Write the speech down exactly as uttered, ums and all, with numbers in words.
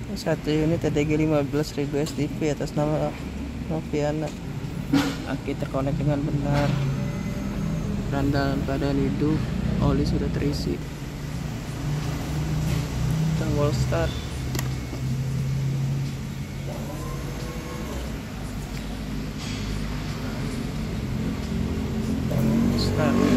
Satu unit T D G lima belas ribu S T P atas nama Noviana. Aki terkonek dengan benar. Ran dalam keadaan hidup. Oli sudah terisi. Tombol start. Start.